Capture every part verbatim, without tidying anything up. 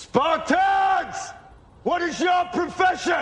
Spartans! What is your profession?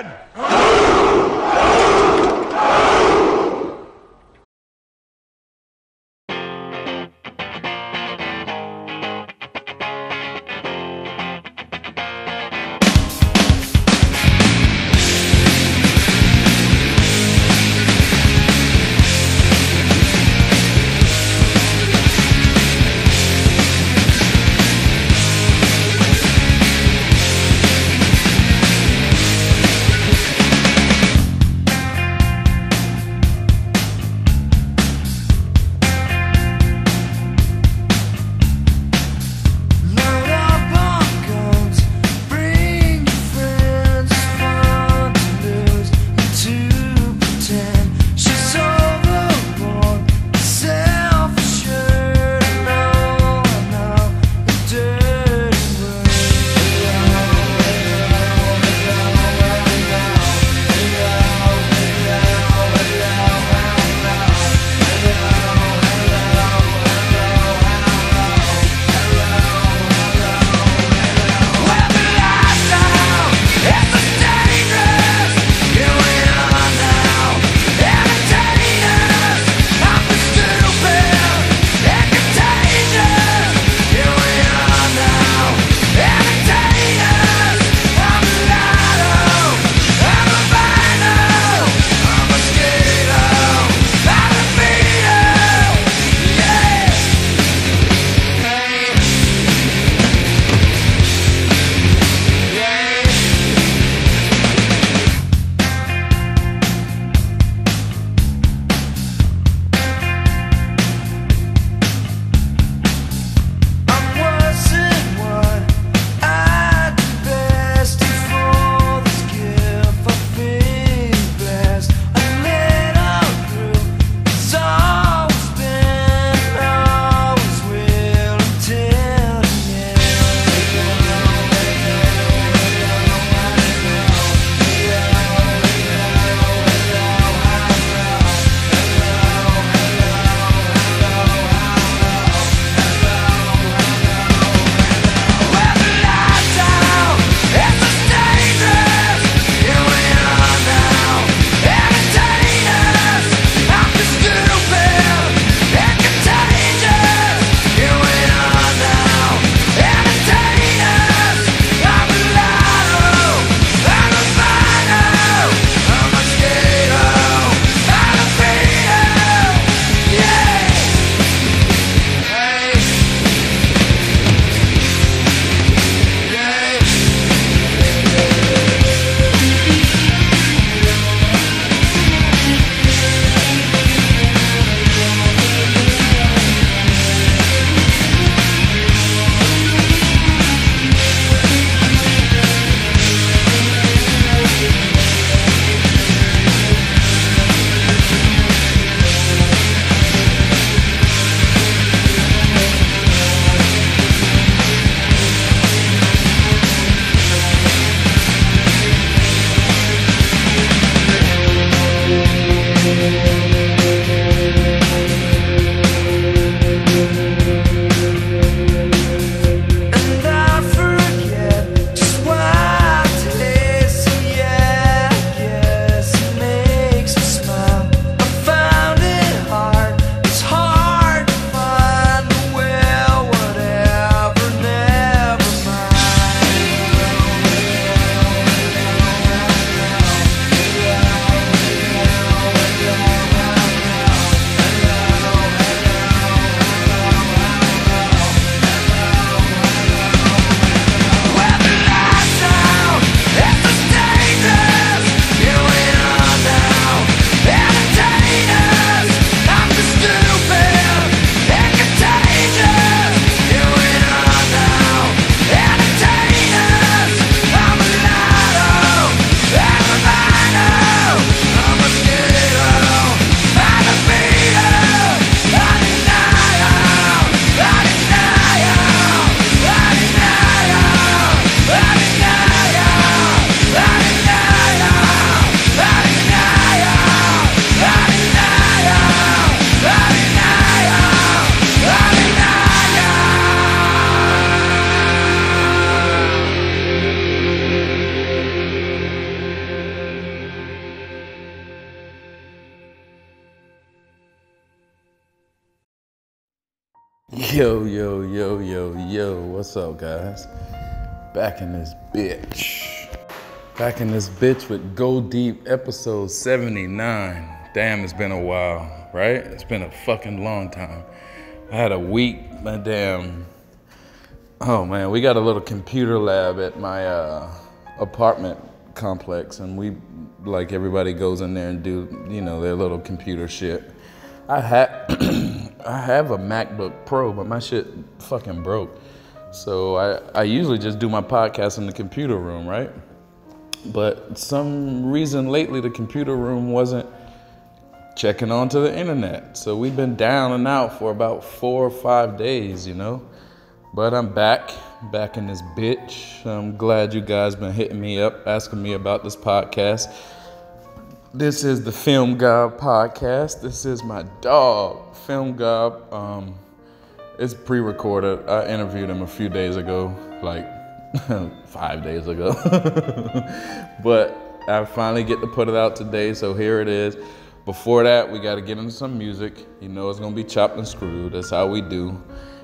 Yo, yo, yo, yo, yo, what's up, guys? Back in this bitch. Back in this bitch with Go Deep, episode seventy-nine. Damn, it's been a while, right? It's been a fucking long time. I had a week, my damn. Oh man, we got a little computer lab at my uh, apartment complex, and we, like, everybody goes in there and do, you know, their little computer shit. I had, I have a MacBook Pro, but my shit fucking broke. So I, I usually just do my podcast in the computer room, right? But some reason lately the computer room wasn't checking onto the internet. So we've been down and out for about four or five days, you know? But I'm back, back in this bitch. I'm glad you guys been hitting me up, asking me about this podcast. This is the Film Gob podcast. This is my dog, Film Gob. Um, it's pre-recorded. I interviewed him a few days ago, like five days ago. But I finally get to put it out today, so here it is. Before that, we got to get into some music. You know it's going to be chopped and screwed. That's how we do.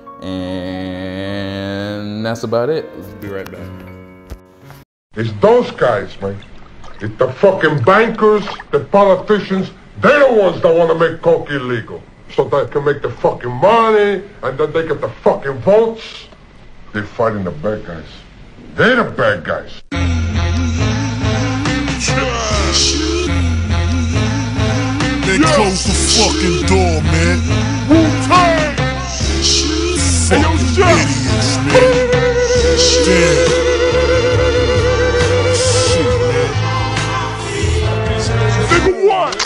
And that's about it. Let's be right back. It's those guys, man. It's the fucking bankers, the politicians. They're the ones that want to make coke illegal. So they can make the fucking money, and then they get the fucking votes. They're fighting the bad guys. They're the bad guys. Then close the fucking door, man. Wu-Tang! Fucking idiots, man. Damn. Shit, man. Nigga, what?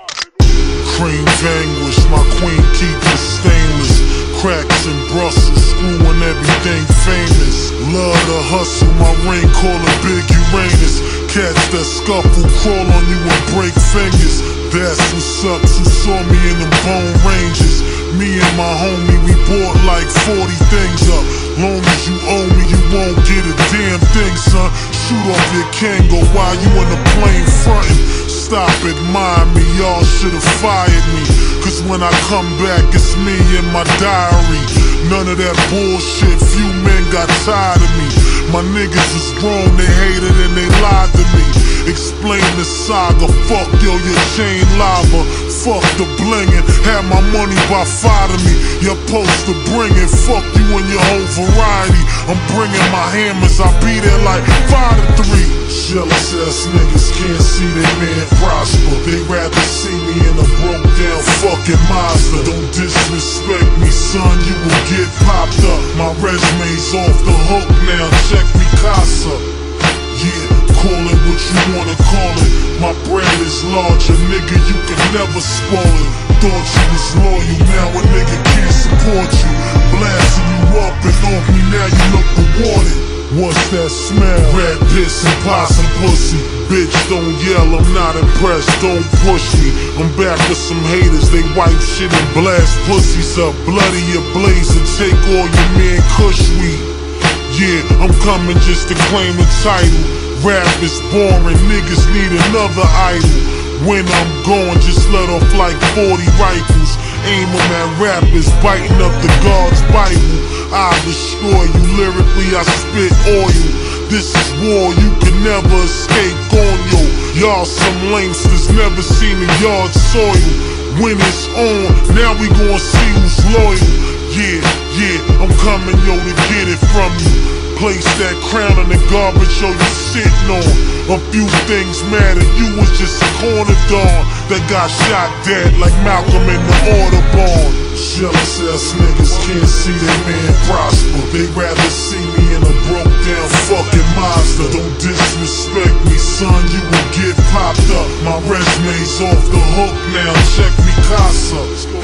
Cream vanquish, my queen keeps stainless. Cracks in Brussels, screwing everything famous. Love to hustle, my ring call it Big Uranus. Cats that scuffle, crawl on you and break fingers. That's what's up, who saw me in them bone ranges. Me and my homie, we bought like forty things up. Long as you owe me, you won't get a damn thing, son. Shoot off your Kango while you in the plane frontin'. Stop admiring me, y'all should've fired me. Cause when I come back, it's me in my diary. None of that bullshit, few men got tired of me. My niggas was grown, they hated and they lied to me. Explain the saga, fuck yo, your chain lava. Fuck the blingin', had my money by five to me. You're supposed to bring it, fuck you and your whole variety. I'm bringing my hammers, I'll be there like five to three. Jealous ass niggas can't see their man prosper. They rather see me in a broke down fucking Mazda. Don't disrespect me, son, you will get popped up. My resume's off the hook now, check me casa. Yeah, call it what you wanna call it. My bread is larger, nigga, you can never spoil it. Thought you was loyal, now a nigga can't support you. Blasting you up and off me, now you look rewarded. What's that smell? Red piss and possum pussy. Bitch, don't yell, I'm not impressed, don't push me. I'm back with some haters, they wipe shit and blast pussies up. Bloody your blazer, take all your man kush weed. Yeah, I'm coming just to claim the title. Rap is boring, niggas need another idol. When I'm gone, just let off like forty rifles. Aim 'em at rappers, biting up the God's Bible. I destroy you, lyrically I spit oil. This is war, you can never escape on yo. Y'all some lamesters, never seen a yard soil. When it's on, now we gon' see who's loyal. Yeah, yeah, I'm coming yo to get it from you. Place that crown in the garbage yo you sitting on. A few things matter, you was just a corner dog that got shot dead like Malcolm in the Audubon. Jealous ass niggas can't see their man prosper. They rather see me in a broke down fucking Mazda. Don't disrespect me, son, you will get popped up. My resume's off the hook now, check me casa.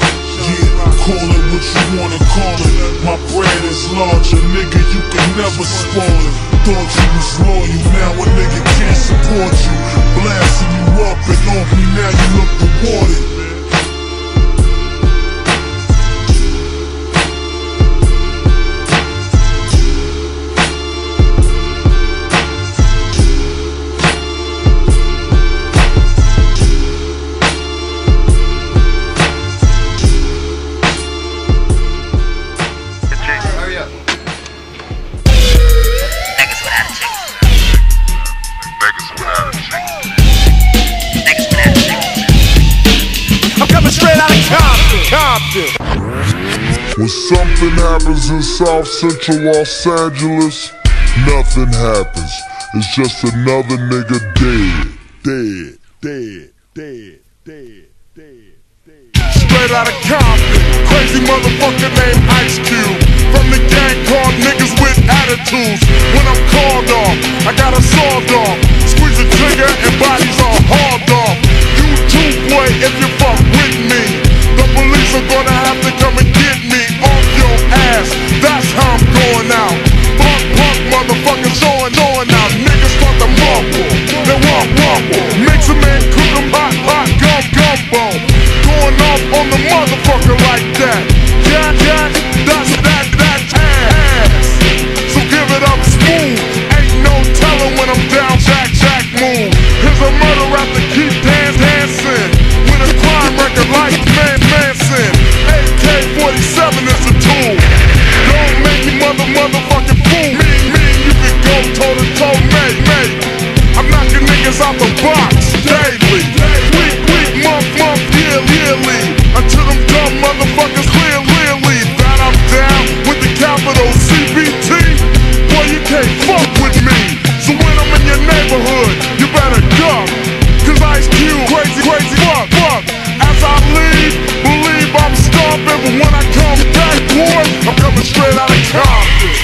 Yeah, call it what you wanna call it. My bread is larger, nigga, you can never spoil it. Thought you was loyal, now a nigga can't support you. Blasting you up and off me, now you look rewarded. When something happens in South Central Los Angeles, nothing happens. It's just another nigga dead. Dead, dead, dead, dead, dead, dead. Straight out of Compton, crazy motherfucker named Ice Cube. From the gang called niggas with attitudes. When I'm called off, I got a sawed off. Squeeze the trigger and bodies are hauled off. You too, boy, if you fuck with me. The police are gonna have to come and get me off your ass. That's how I'm going out. Punk, punk, motherfuckers showing, showing out. Niggas start to mumble, they walk, wumble. Mix 'em and cook 'em hot, hot, gum, gumbo. Going off on the motherfucker like that. Yeah, yeah, that's that, that ass. So give it up smooth. Ain't no telling when I'm down, Jack, Jack, move. Here's a murder after keep dance, dancing. With a crime record like Man Manson. A K forty-seven is a tool. Don't make me mother, motherfucking fool. Me, me, you can go toe to toe, mate, mate. I'm knocking niggas out the box daily. Week, week, month, month, year, yearly. Until them dumb motherfuckers clear, clearly that I'm down with the capital C B T. Boy, you can't fuck with me. So when I'm in your neighborhood, you better duck. Cause Ice Cube, crazy, crazy, fuck, fuck. As I leave, believe I'm stomping. But when I come back, boy, I'm coming straight out of Compton.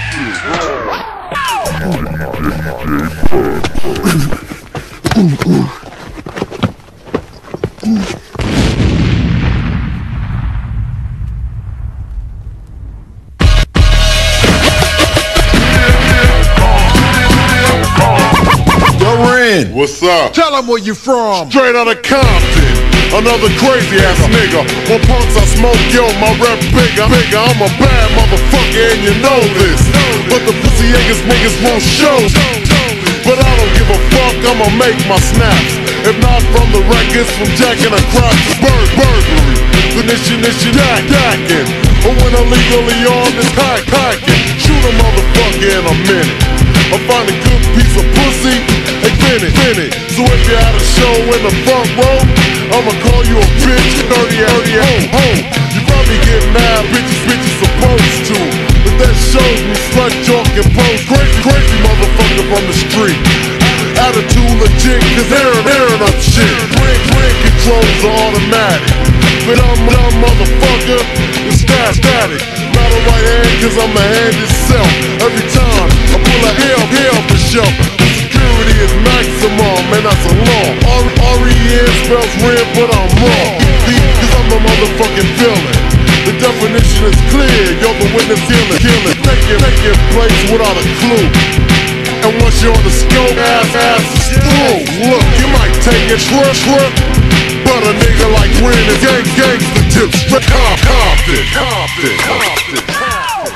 What's up? Tell them where you from. Straight out of Compton. Another crazy ass nigga. On punks I smoke, yo, my rep bigger, bigger. I'm a bad motherfucker and you know this. But the pussy niggas niggas won't show. But I don't give a fuck, I'ma make my snaps. If not from the records, from jacking across the bird burglary. Ignition, ignition, jack, jacking. Or when illegally on this pack, packing. Shoot a motherfucker in a minute. I find a good piece of pussy, and spin it, spin it. So if you had a show in the front row, I'ma call you a bitch, dirty, dirty, ho, ho. You probably get mad, bitches, bitches supposed to. But that shows me slut joke and pose. Crazy, crazy motherfucker from the street. Attitude legit, cause airing, airing up shit. Brand, brand controls are automatic. But I'm a dumb motherfucker, it's stat, static. Not a right hand, cause I'm a hand itself. Every time I pull a hell, hell for sure. Security is maximum, and that's a law. R E N spells red, but I'm wrong. Cause I'm the motherfucking villain. The definition is clear, you're the witness killing, killing. Taking, taking place without a clue. And once you're on the scope, ass, ass is through. Look, you might take a trip, trip. But a nigga like Ren is gang, gangsta tips. Compton, Compton, Compton, Compton.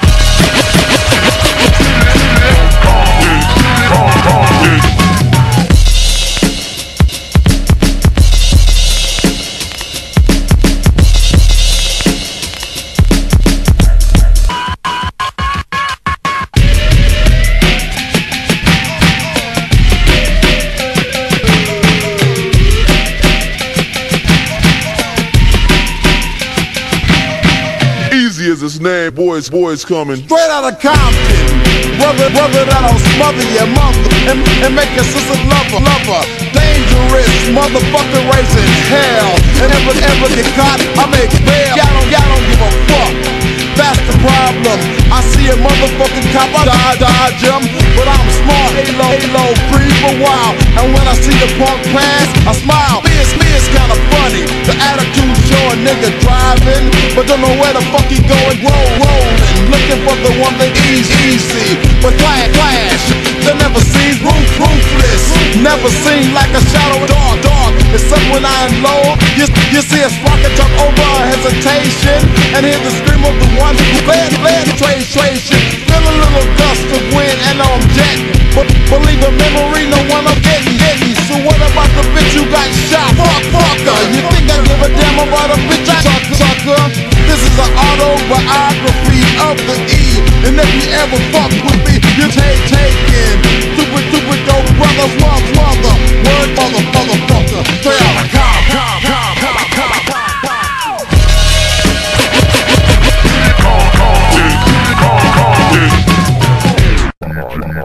Is his name, boys, boys coming Straight out of Compton. Brother, brother that'll smother your mother and, and make your sister lover, lover. Dangerous motherfucker raising hell. And ever, ever get caught, I make bail. Y'all don't, y'all don't give a fuck. That's the problem. I see a motherfucking cop, I dodge, dodge him. But I'm smart, halo, halo, free for a while. And when I see the punk pass, I smile. Me is, me is kinda funny. The attitude show a nigga driving, but don't know where the fuck he going. Roll, rolling, looking for the one that easy, easy. But clash, clash, they never seen roof, roofless. Never seen like a shadow, dark, dark. It's up when I unload. You, you see a sprocket jump over a hesitation, and hear the scream of the one who fled, fled, trace, trace. Feel a little gust of wind, and I'm jetting. But believe a memory, no one I'm getting, getting. So what about the bitch you got shot? Fuck, fucker. You think I give a damn about a bitch I sucker, sucker? This is an autobiography of the E. And if you ever fuck with me, you take, taking. Stupid, stupid, dope brother, mother, mother. Word, mother, motherfucker. Straight out of com, com, com, com, com, com.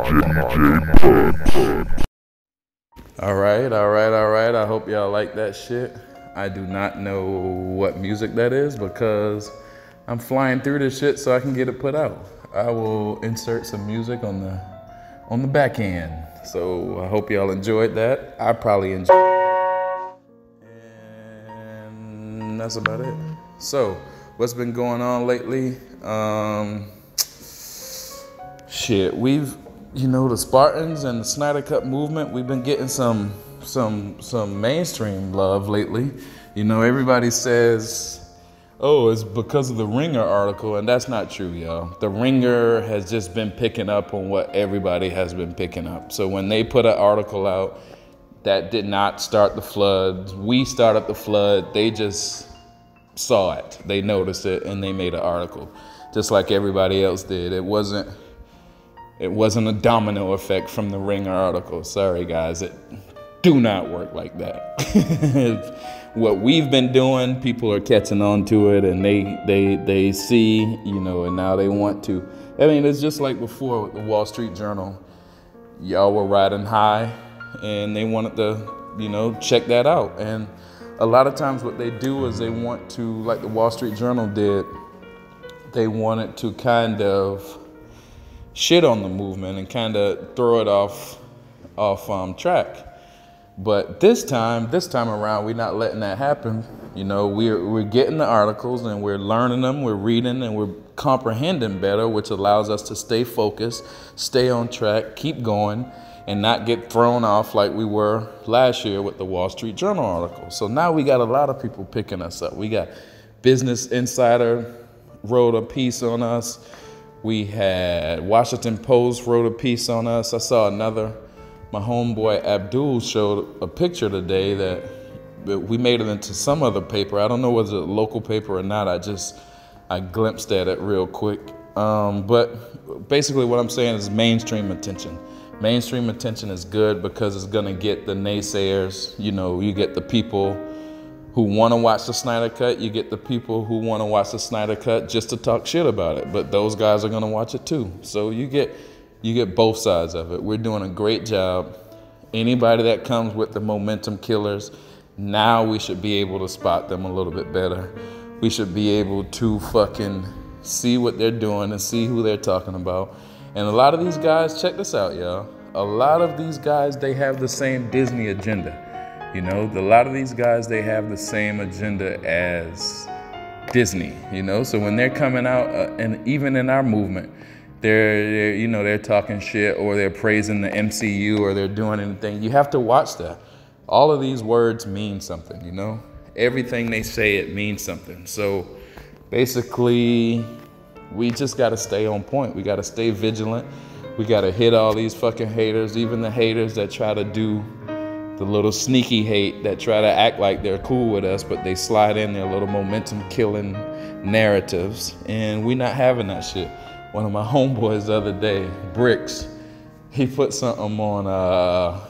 All right, all right, all right. I hope y'all like that shit. I do not know what music that is because I'm flying through this shit so I can get it put out. I will insert some music on the on the back end. So I hope y'all enjoyed that. I probably enjoyed it. And that's about it. So what's been going on lately? Um, shit, we've, you know, the Spartans and the Snyder Cut movement, we've been getting some some some mainstream love lately. You know, everybody says, oh, it's because of the Ringer article, and that's not true, y'all. The Ringer has just been picking up on what everybody has been picking up. So when they put an article out, that did not start the flood. We started the flood. They just saw it. They noticed it, and they made an article, just like everybody else did. It wasn't, it wasn't a domino effect from the Ringer article. Sorry, guys. It do not work like that. What we've been doing, people are catching on to it, and they they they see, you know, and now they want to. I mean, it's just like before with the Wall Street Journal. Y'all were riding high, and they wanted to, you know, check that out. And a lot of times what they do is they want to, like the Wall Street Journal did, they wanted to kind of shit on the movement and kind of throw it off, off um, track. But this time, this time around, we're not letting that happen. You know, we're, we're getting the articles and we're learning them, we're reading and we're comprehending better, which allows us to stay focused, stay on track, keep going, and not get thrown off like we were last year with the Wall Street Journal article. So now we got a lot of people picking us up. We got Business Insider wrote a piece on us. We had Washington Post wrote a piece on us. I saw another. My homeboy Abdul showed a picture today that we made it into some other paper. I don't know whether it's a local paper or not. I just, I glimpsed at it real quick. Um, but basically what I'm saying is mainstream attention. Mainstream attention is good because it's gonna get the naysayers. You know, you get the people who wanna watch the Snyder Cut, you get the people who wanna watch the Snyder Cut just to talk shit about it. But those guys are gonna watch it too. So you get, You get both sides of it. We're doing a great job. Anybody that comes with the momentum killers, now we should be able to spot them a little bit better. We should be able to fucking see what they're doing and see who they're talking about. And a lot of these guys, check this out, y'all. A lot of these guys, they have the same Disney agenda. You know, a lot of these guys, they have the same agenda as Disney, you know? So when they're coming out, uh, and even in our movement, They're, they're, you know, they're talking shit or they're praising the M C U or they're doing anything. You have to watch that. All of these words mean something, you know? Everything they say, it means something. So basically, we just got to stay on point. We got to stay vigilant. We got to hit all these fucking haters, even the haters that try to do the little sneaky hate, that try to act like they're cool with us, but they slide in their little momentum killing narratives. And we not having that shit. One of my homeboys the other day, Bricks, he put something on uh,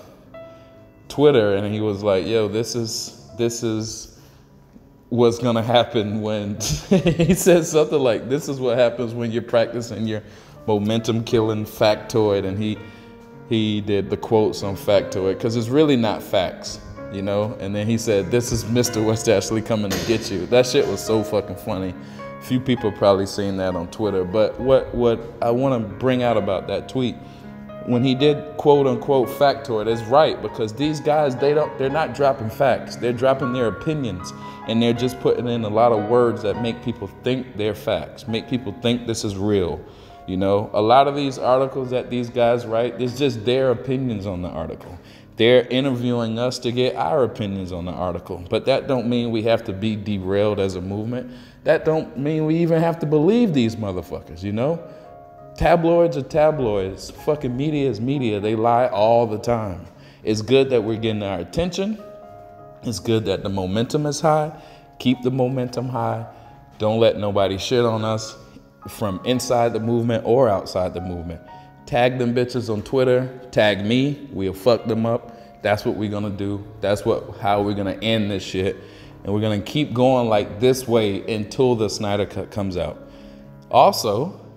Twitter and he was like, yo, this is this is what's gonna happen when, he said something like, this is what happens when you're practicing your momentum killing factoid, and he he did the quotes on factoid, because it's really not facts, you know? And then he said, this is Mister West Ashley coming to get you. That shit was so fucking funny. Few people probably seen that on Twitter, but what, what I want to bring out about that tweet, when he did quote unquote factoid, is right, because these guys, they don't, they're not dropping facts, they're dropping their opinions, and they're just putting in a lot of words that make people think they're facts, make people think this is real. You know, a lot of these articles that these guys write, it's just their opinions on the article. They're interviewing us to get our opinions on the article, but that don't mean we have to be derailed as a movement. That don't mean we even have to believe these motherfuckers, you know? Tabloids are tabloids. Fucking media is media. They lie all the time. It's good that we're getting our attention. It's good that the momentum is high. Keep the momentum high. Don't let nobody shit on us from inside the movement or outside the movement. Tag them bitches on Twitter. Tag me. We'll fuck them up. That's what we're gonna do. That's what how we're gonna end this shit. And we're gonna keep going like this way until the Snyder Cut comes out. Also,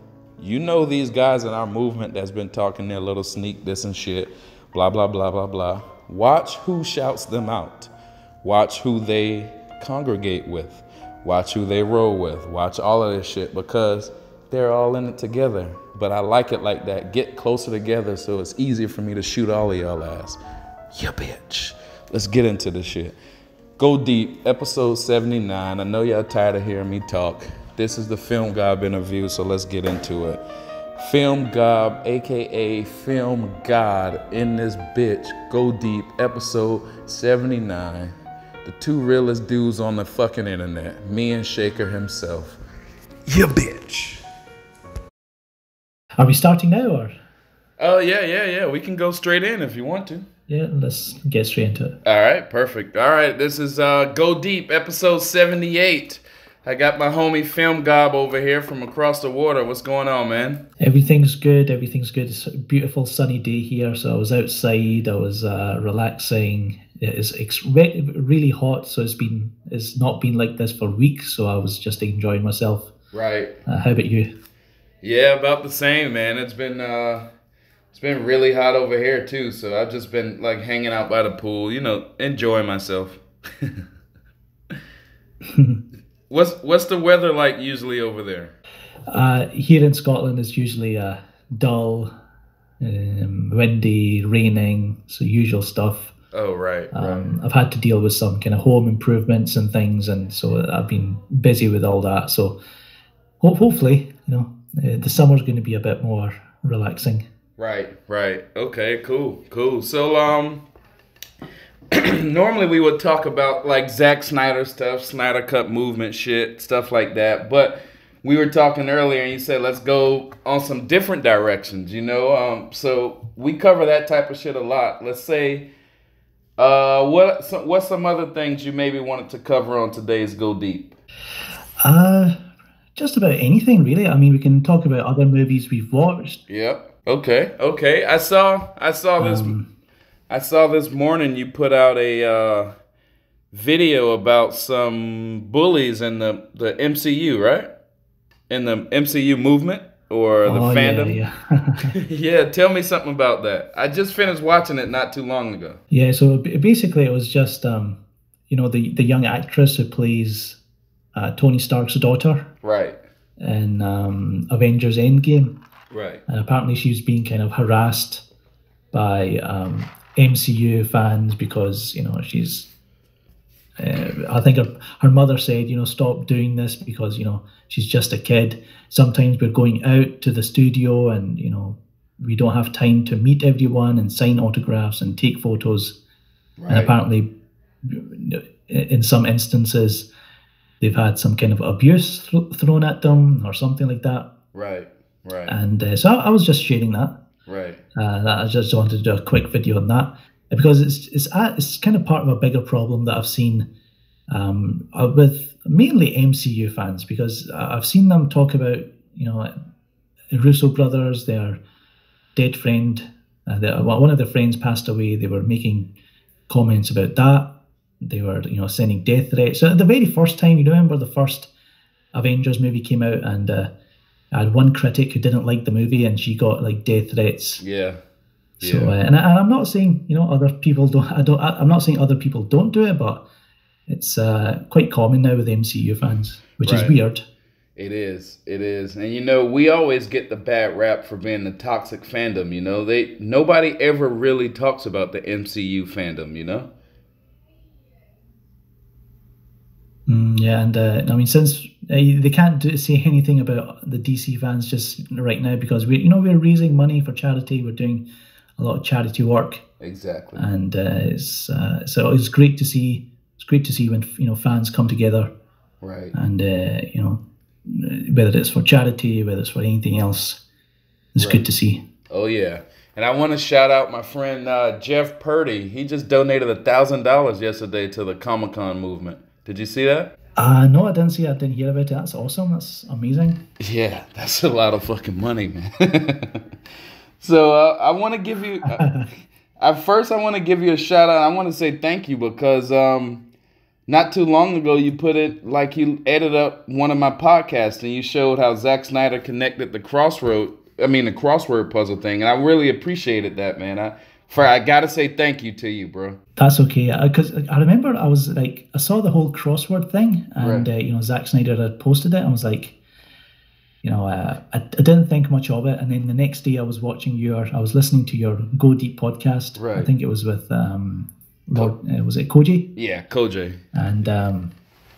You know these guys in our movement that's been talking their little sneak this and shit, blah, blah, blah, blah, blah. Watch who shouts them out. Watch who they congregate with. Watch who they roll with. Watch all of this shit because they're all in it together. But I like it like that. Get closer together so it's easier for me to shoot all of y'all ass. Yeah, bitch. Let's get into this shit. Go Deep, episode seventy-nine. I know y'all tired of hearing me talk. This is the Film Gob interview, so let's get into it. Film Gob, A K A Film God, in this bitch. Go Deep, episode seventy-nine. The two realest dudes on the fucking internet. Me and Shaker himself. Yeah, bitch. Are we starting now, or? Oh, yeah, yeah, yeah. We can go straight in if you want to. Yeah, let's get straight into it. All right, perfect. All right, this is uh, Go Deep, episode seventy-eight. I got my homie Film Gob over here from across the water. What's going on, man? Everything's good. Everything's good. It's a beautiful sunny day here. So I was outside. I was uh, relaxing. It's ex- re- really hot. So it's been it's not been like this for weeks. So I was just enjoying myself. Right. Uh, how about you? Yeah, about the same, man. It's been uh, it's been really hot over here too. So I've just been like hanging out by the pool, you know, enjoying myself. What's what's the weather like usually over there? Uh, here in Scotland, it's usually uh, dull, um, windy, raining, so usual stuff. Oh, right, Um, right. I've had to deal with some kind of home improvements and things, and so I've been busy with all that. So ho- hopefully, you know, uh, the summer's going to be a bit more relaxing. Right, right. Okay, cool, cool. So, um, normally we would talk about like Zack Snyder stuff, Snyder Cut movement shit, stuff like that. But we were talking earlier and you said, let's go on some different directions, you know? Um, so we cover that type of shit a lot. Let's say, uh, what, so, what's some other things you maybe wanted to cover on today's Go Deep? Uh, just about anything, really. I mean, we can talk about other movies we've watched. Yep. Okay. Okay. I saw, I saw this, Um, I saw this morning you put out a uh, video about some bullies in the, the M C U, right? In the M C U movement or the oh, fandom? Yeah, yeah. Yeah, tell me something about that. I just finished watching it not too long ago. Yeah, so b- basically it was just, um, you know, the, the young actress who plays uh, Tony Stark's daughter Right. in um, Avengers Endgame. Right. And apparently she was being kind of harassed by um, M C U fans because, you know, she's, uh, I think her, her mother said, you know, stop doing this because, you know, she's just a kid. Sometimes we're going out to the studio and, you know, we don't have time to meet everyone and sign autographs and take photos. Right. And apparently, in some instances, they've had some kind of abuse th- thrown at them or something like that. Right. Right. And uh, so I, I was just sharing that. Right. Uh, that I just wanted to do a quick video on that because it's it's uh, it's kind of part of a bigger problem that I've seen um, uh, with mainly M C U fans because I've seen them talk about, you know, the Russo brothers, their dead friend, uh, their, one of their friends passed away. They were making comments about that. They were, you know, sending death threats. So the very first time, you remember the first Avengers movie came out and uh, I had one critic who didn't like the movie and she got like death threats. Yeah. So, Yeah. uh, and, I, and I'm not saying, you know, other people don't, I don't, I, I'm not saying other people don't do it, but it's uh, quite common now with M C U fans, which is Right. weird. It is. It is. And you know, we always get the bad rap for being the toxic fandom, you know. They nobody ever really talks about the M C U fandom, you know? Mm, yeah, and uh, I mean, since uh, they can't do, say anything about the D C fans just right now because we, you know, we're raising money for charity. We're doing a lot of charity work, Exactly. and uh, it's uh, so it's great to see. It's great to see when, you know, fans come together Right. and uh, you know, whether it's for charity, whether it's for anything else, it's Right. good to see. Oh yeah. And I want to shout out my friend uh, Jeff Purdy. He just donated a thousand dollars yesterday to the Comic-Con movement. Did you see that? Uh, no, I didn't see. I didn't hear about it. That's awesome. That's amazing. Yeah, that's a lot of fucking money, man. So uh, I want to give you. Uh, at first, I want to give you a shout out. I want to say thank you because um, not too long ago, you put it like you edited up one of my podcasts and you showed how Zack Snyder connected the crossroad, I mean, the crossword puzzle thing. And I really appreciated that, man. I, for, I got to say thank you to you, bro. That's okay. Because I, I remember I was like, I saw the whole crossword thing and, Right. uh, you know, Zack Snyder had posted it. And I was like, you know, uh, I, I didn't think much of it. And then the next day I was watching your, I was listening to your Go Deep podcast. Right. I think it was with, um, Lord, uh, was it Koji? Yeah, Kojay. And um,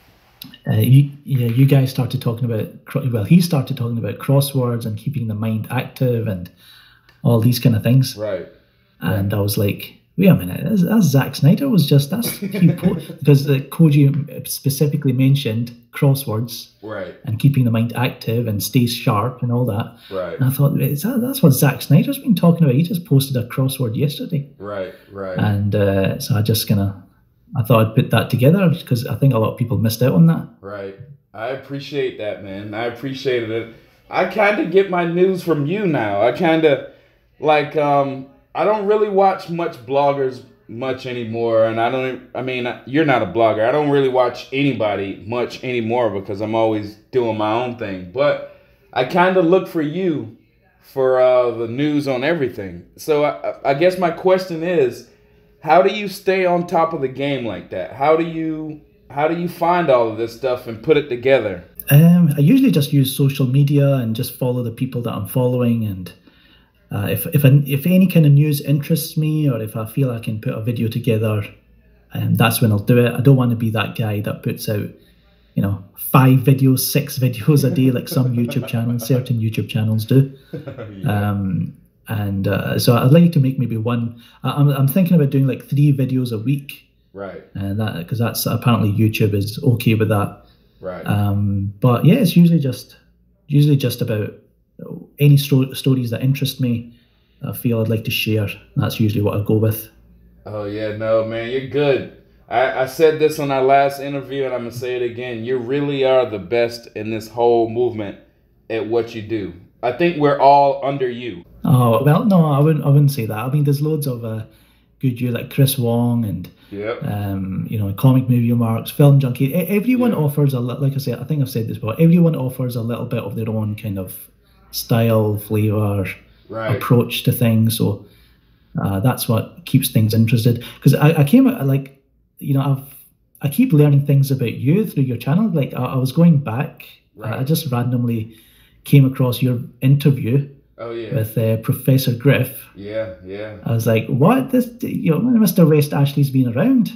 uh, you, yeah, you guys started talking about, cro- well, he started talking about crosswords and keeping the mind active and all these kind of things. Right. And I was like, wait a minute, that's, that's Zack Snyder was just, that's, he po-, because uh, Koji specifically mentioned crosswords Right. and keeping the mind active and stay sharp and all that. Right. And I thought, is that, that's what Zack Snyder's been talking about. He just posted a crossword yesterday. Right. Right. And uh, so I just kind of, I thought I'd put that together because I think a lot of people missed out on that. Right. I appreciate that, man. I appreciated it. I kind of get my news from you now. I kind of, like, um, I don't really watch much bloggers much anymore. And I don't, I mean, you're not a blogger. I don't really watch anybody much anymore because I'm always doing my own thing. But I kind of look for you for uh, the news on everything. So I, I guess my question is, how do you stay on top of the game like that? How do you how do you find all of this stuff and put it together? Um, I usually just use social media and just follow the people that I'm following. And uh, if if an, if any kind of news interests me, or if I feel I can put a video together, um, that's when I'll do it. I don't want to be that guy that puts out, you know, five videos, six videos a day like some YouTube channels, certain YouTube channels do. Yeah. Um, and uh, so I'd like to make maybe one. I'm I'm thinking about doing like three videos a week, Right. and that because that's apparently YouTube is okay with that. Right. Um, but yeah, it's usually just usually just about any sto- stories that interest me. I feel I'd like to share. That's usually what I go with. Oh yeah, no, man, you're good. I, I said this on our last interview, and I'm gonna say it again. You really are the best in this whole movement at what you do. I think we're all under you. Oh well, no, I wouldn't. I wouldn't say that. I mean, there's loads of uh, good you like Chris Wong and Yep. um, you know, Comic Movie Marks, Film Junkie. E- Everyone Yeah. offers a li- like I said. I think I've said this before. Everyone offers a little bit of their own kind of style, flavor, Right. approach to things. So uh, that's what keeps things interested. Because I, I came out like, you know, I've I keep learning things about you through your channel. Like I, I was going back, and I Right. just randomly came across your interview Oh yeah. with uh, Professor Griff. Yeah. Yeah. I was like, what? This, you know, Mister West Ashley's been around.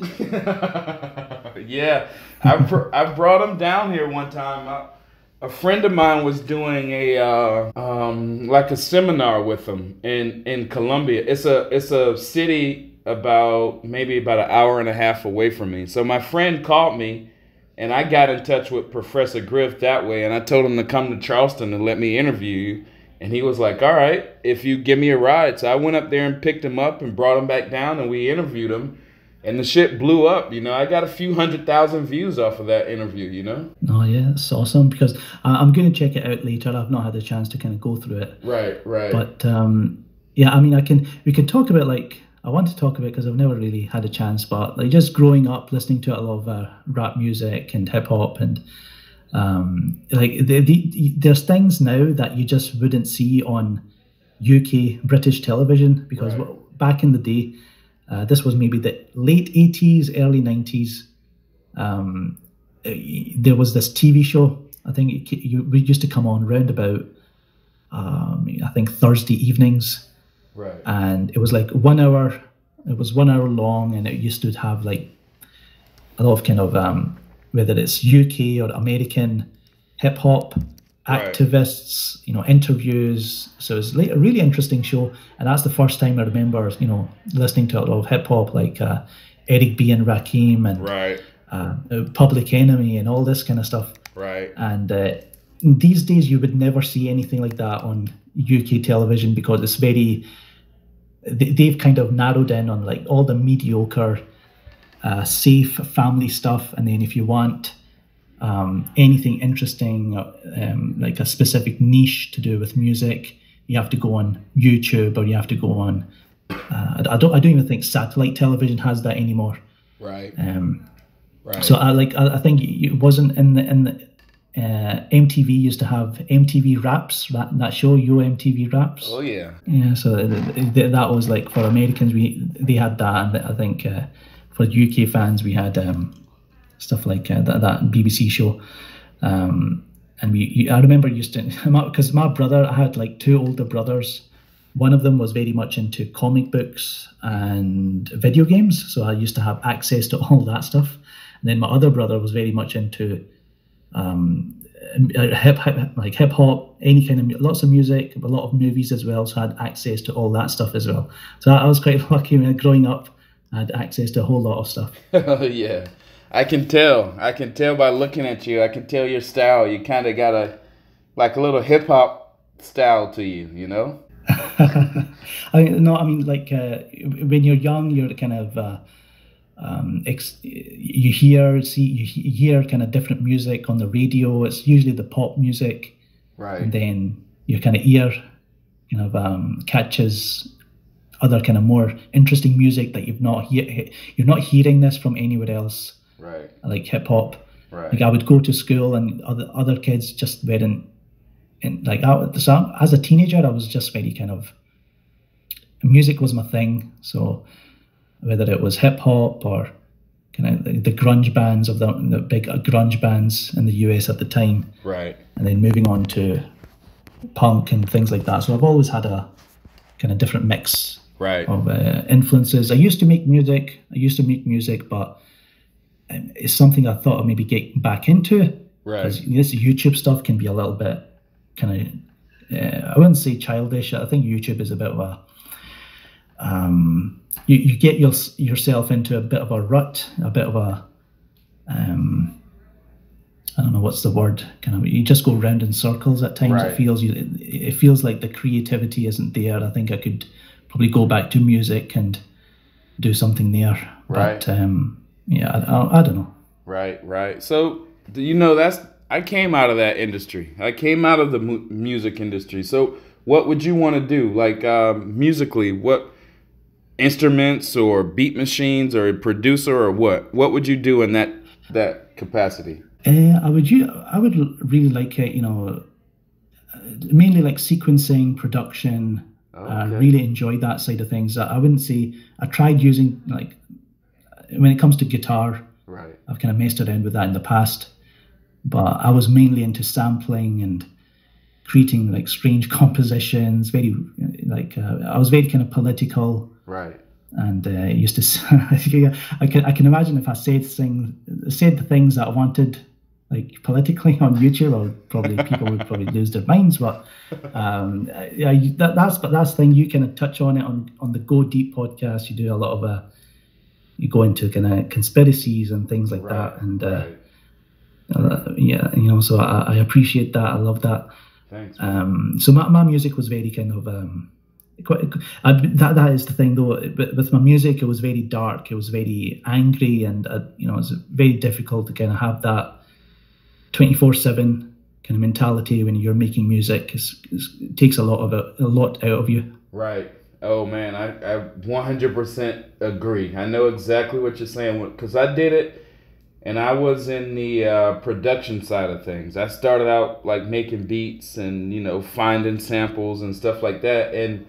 Yeah, I br- I brought him down here one time. I, a friend of mine was doing a uh, um, like a seminar with him in, in Columbia. It's a it's a city about maybe about an hour and a half away from me. So my friend called me, and I got in touch with Professor Griff that way. And I told him to come to Charleston and let me interview you. And he was like, "All right, if you give me a ride." So I went up there and picked him up and brought him back down, and we interviewed him. And the shit blew up, you know. I got a few hundred thousand views off of that interview, you know. Oh yeah, it's awesome because I, I'm going to check it out later. I've not had a chance to kind of go through it, Right, right. but um, yeah, I mean, I can. We can talk about like I want to talk about because I've never really had a chance, but like just growing up listening to a lot of uh, rap music and hip hop and um, like the, the, there's things now that you just wouldn't see on U K British television because Right. w- back in the day. Uh, this was maybe the late eighties, early nineties. Um, uh, there was this T V show. I think it, ca- you, we used to come on round about, um, I think Thursday evenings, Right. and it was like one hour. It was one hour long, and it used to have like a lot of kind of um, whether it's U K or American hip hop Right. activists, you know, interviews. So it's like a really interesting show, and that's the first time I remember, you know, listening to a lot of hip hop like uh, Eric B and Rakim and Right, uh, Public Enemy and all this kind of stuff. right. And uh, these days, you would never see anything like that on U K television because it's very. They, they've kind of narrowed in on like all the mediocre, uh, safe family stuff, and then if you want. Um, anything interesting, um, like a specific niche to do with music, you have to go on YouTube or you have to go on. Uh, I don't. I don't even think satellite television has that anymore. Right. Um, Right. So I like I, I think it wasn't in the in the uh, M T V used to have M T V Raps, that, that show Yo M T V Raps. Oh yeah. Yeah, so th- th- that was like for Americans, we they had that, and I think uh, for U K fans we had um, stuff like uh, that, that B B C show. Um, and we, you, I remember used to, because my brother, I had like two older brothers. One of them was very much into comic books and video games, so I used to have access to all that stuff. And then my other brother was very much into um, hip, hip like hip hop, any kind of lots of music, a lot of movies as well. So I had access to all that stuff as well. So I was quite lucky when growing up. I had access to a whole lot of stuff. Oh yeah, I can tell. I can tell by looking at you. I can tell your style. You kind of got a like a little hip hop style to you, you know. I no, I mean like uh, when you're young, you're kind of. Uh, Um, ex- you hear, see, you he- hear kind of different music on the radio. It's usually the pop music, Right. and then your kind of ear, kind of um, catches other kind of more interesting music that you've not he- you're not hearing this from anywhere else. Right. Like hip hop. Right. Like I would go to school and other other kids just weren't. And like I, so as a teenager, I was just very kind of. Music was my thing, so. Whether it was hip hop or kind of the, the grunge bands of the, the big grunge bands in the U S at the time, Right. and then moving on to punk and things like that. So I've always had a kind of different mix Right. of uh, influences. I used to make music. I used to make music, but um, it's something I thought I'd maybe get back into. Right. Because this YouTube stuff can be a little bit kind of, uh, I wouldn't say childish. I think YouTube is a bit of a, um, you, you get your, yourself into a bit of a rut, a bit of a, um, I don't know what's the word. Kind of, you just go round in circles at times. Right. It feels you. It feels like the creativity isn't there. I think I could probably go back to music and do something there. Right. But um, yeah, I, I, I don't know. Right. Right. So do you know that's I came out of that industry. I came out of the mu- music industry. So what would you want to do, like um, musically? What instruments or beat machines or a producer or what? What would you do in that that capacity? Uh, I would. u- I would really like it. You know, uh, mainly like sequencing, production. I Okay. really enjoyed that side of things. I, I wouldn't say I tried using like when it comes to guitar. Right. I've kind of messed around with that in the past, but I was mainly into sampling and creating like strange compositions. Very like uh, I was very kind of political. Right. And uh, used to, s- I can I can imagine if I said things, said the things that I wanted, like politically on YouTube, or probably people would probably lose their minds. But um, yeah, you, that, that's but that's the thing. You kind of touch on it on on the Go Deep podcast. You do a lot of uh, you go into kind of conspiracies and things like Right. that. And uh, Right. uh, yeah, you know, so I, I appreciate that. I love that. Thanks. Um, so my, my music was very kind of um, quite, I, that that is the thing though. With, with my music, it was very dark. It was very angry, and uh, you know, it's very difficult to kind of have that twenty-four seven kind of mentality when you're making music. It's, it's, it takes a lot of it, a lot out of you. Right. Oh man, I, I one hundred percent agree. I know exactly what you're saying because I did it, and I was in the uh, production side of things. I started out like making beats and you know finding samples and stuff like that. And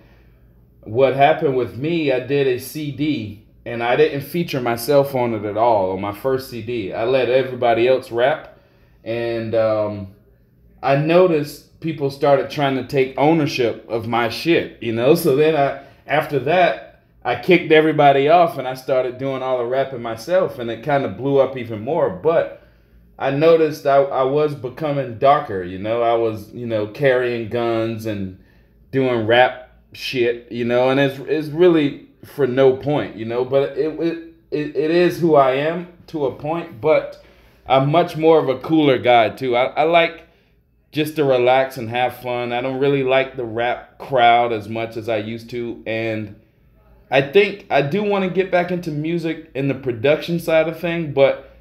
what happened with me, I did a C D and I didn't feature myself on it at all on my first C D. I let everybody else rap, and um, I noticed people started trying to take ownership of my shit, you know? So then I, after that, I kicked everybody off and I started doing all the rapping myself, and it kind of blew up even more. But I noticed I, I was becoming darker, you know? I was, you know, carrying guns and doing rap shit, you know? And it's, it's really for no point, you know? But it, it, it, it is who I am to a point, but I'm much more of a cooler guy too. I, I like just to relax and have fun. I don't really like the rap crowd as much as I used to. And I think I do want to get back into music in the production side of thing, but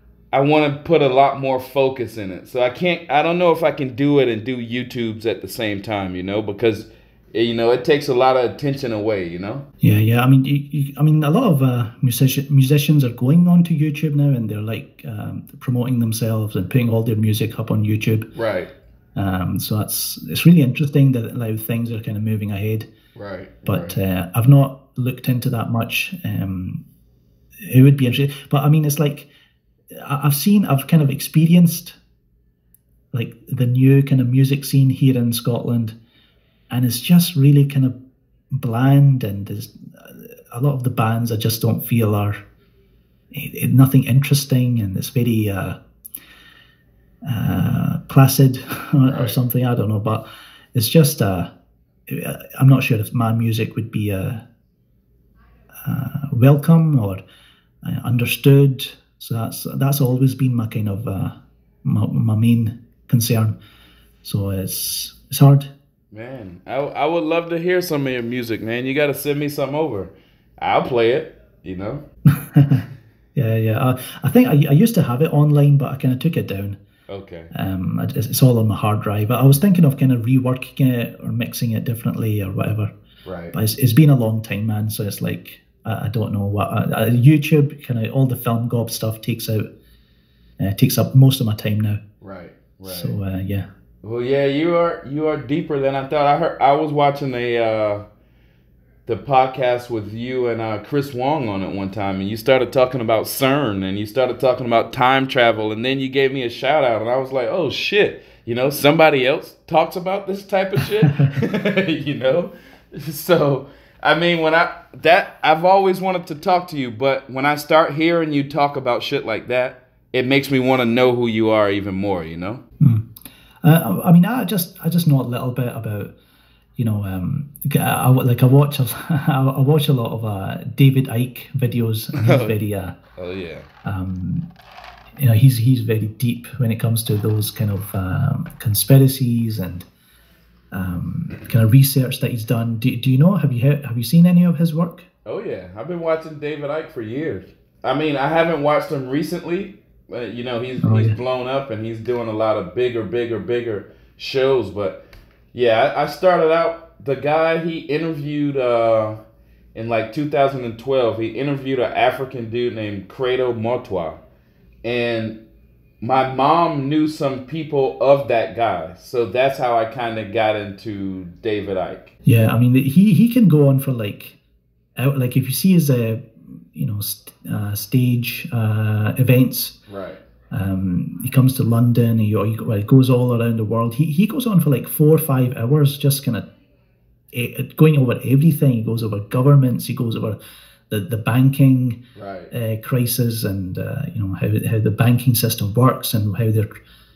I want to put a lot more focus in it. So I can't, I don't know if I can do it and do YouTubes at the same time, you know, because you know, it takes a lot of attention away, you know? Yeah, yeah. I mean, you, you, I mean, a lot of uh, musician, musicians are going on to YouTube now, and they're like um, promoting themselves and putting all their music up on YouTube. Right. Um, so that's it's really interesting that like things are kind of moving ahead. Right. But right. Uh, I've not looked into that much. Um, it would be interesting, but I mean, it's like I've seen, I've kind of experienced like the new kind of music scene here in Scotland. And it's just really kind of bland, and there's a lot of the bands I just don't feel are eh, nothing interesting, and it's very uh, uh, placid or, right. or something. I don't know, but it's just uh, I'm not sure if my music would be uh, uh, welcome or uh, understood. So that's that's always been my kind of uh, my, my main concern. So it's it's hard. Man, I I would love to hear some of your music, man. You got to send me some over. I'll play it, you know? yeah, yeah. I, I think I, I used to have it online, but I kind of took it down. Okay. Um, it's, it's all on my hard drive. I was thinking of kind of reworking it or mixing it differently or whatever. Right. But it's, it's been a long time, man. So it's like, I, I don't know what. I, I, YouTube, kind of all the film gob stuff takes out, uh, takes up most of my time now. Right, right. So, uh, yeah. Well, yeah, you are you are deeper than I thought. I heard I was watching a uh, the podcast with you and uh, Chris Wong on it one time, and you started talking about CERN, and you started talking about time travel, and then you gave me a shout out, and I was like, oh shit, you know, somebody else talks about this type of shit, you know. So I mean, when I that I've always wanted to talk to you, but when I start hearing you talk about shit like that, it makes me want to know who you are even more, you know. Mm. Uh, I mean, I just I just know a little bit about, you know, um, I, I, like I watch a, I watch a lot of uh, David Icke videos. And he's very, uh, oh yeah, um, you know, he's he's very deep when it comes to those kind of um, conspiracies and um, kind of research that he's done. Do, do you know? Have you heard, have you seen any of his work? Oh yeah, I've been watching David Icke for years. I mean, I haven't watched him recently. Uh, you know, he's oh, he's yeah. blown up and he's doing a lot of bigger, bigger, bigger shows. But yeah, I, I started out, the guy he interviewed uh, in like two thousand twelve, he interviewed an African dude named Credo Mutwa. And my mom knew some people of that guy. So that's how I kind of got into David Icke. Yeah, I mean, he, he can go on for like, out, like if you see his, uh, you know, st- uh, stage uh, events. Right. Um, he comes to London. He, he, well, he goes all around the world. He he goes on for like four or five hours, just kind of uh, going over everything. He goes over governments. He goes over the the banking right. uh, crisis, and uh, you know how how the banking system works, and how they're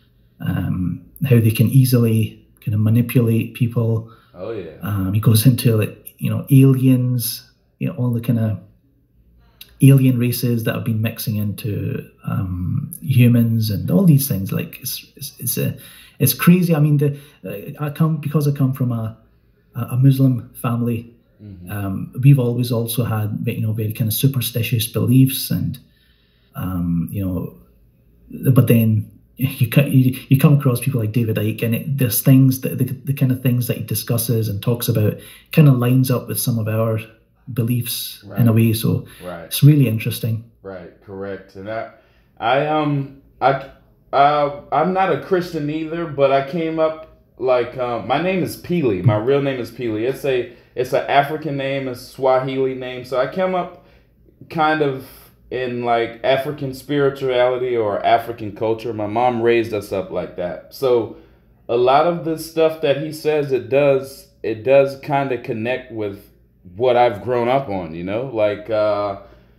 um, how they can easily kind of manipulate people. Oh yeah. Um, he goes into like, you know, aliens, you know, all the kind of alien races that have been mixing into um, humans and all these things. Like it's it's it's, a, it's crazy. I mean, the uh, I come because I come from a a Muslim family. Mm-hmm. Um, we've always also had, you know, very kind of superstitious beliefs, and um, you know, but then you you, you come across people like David Icke, and it, there's things that the, the kind of things that he discusses and talks about kind of lines up with some of our beliefs right. in a way, so right. it's really interesting. Right, correct. And I, I um, I, uh, I'm not a Christian either, but I came up like um, my name is Pili. My real name is Pili. It's a it's an African name, a Swahili name. So I came up kind of in like African spirituality or African culture. My mom raised us up like that. So a lot of the stuff that he says, it does it does kind of connect with what I've grown up on, you know, like, uh,